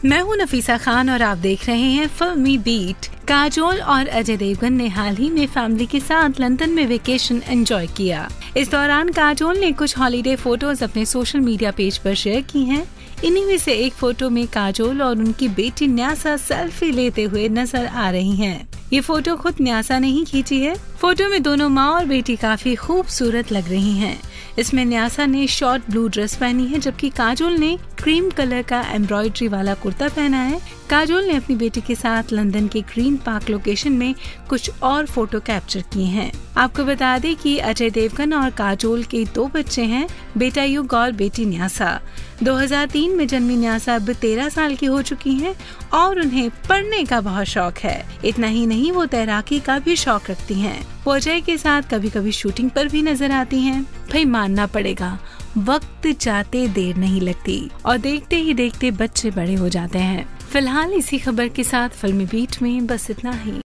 मैं हूं नफीसा खान और आप देख रहे हैं फिल्मी बीट। काजोल और अजय देवगन ने हाल ही में फैमिली के साथ लंदन में वेकेशन एंजॉय किया। इस दौरान काजोल ने कुछ हॉलीडे फोटोज अपने सोशल मीडिया पेज पर शेयर की हैं। इन्हीं में से एक फोटो में काजोल और उनकी बेटी न्यासा सेल्फी लेते हुए नजर आ रही हैं। ये फोटो खुद न्यासा ने ही खींची है। फोटो में दोनों माँ और बेटी काफी खूबसूरत लग रही हैं। इसमें न्यासा ने शॉर्ट ब्लू ड्रेस पहनी है, जबकि काजोल ने क्रीम कलर का एम्ब्रॉयडरी वाला कुर्ता पहना है। काजोल ने अपनी बेटी के साथ लंदन के ग्रीन पार्क लोकेशन में कुछ और फोटो कैप्चर किए हैं। आपको बता दें कि अजय देवगन और काजोल के 2 बच्चे हैं, बेटा युग और बेटी न्यासा। 2003 में जन्मी न्यासा अब 13 साल की हो चुकी हैं और उन्हें पढ़ने का बहुत शौक है। इतना ही नहीं, वो तैराकी का भी शौक रखती हैं। वो अजय के साथ कभी कभी शूटिंग पर भी नजर आती हैं। भाई मानना पड़ेगा, वक्त जाते देर नहीं लगती और देखते ही देखते बच्चे बड़े हो जाते हैं। फिलहाल इसी खबर के साथ फिल्मी बीट में बस इतना ही।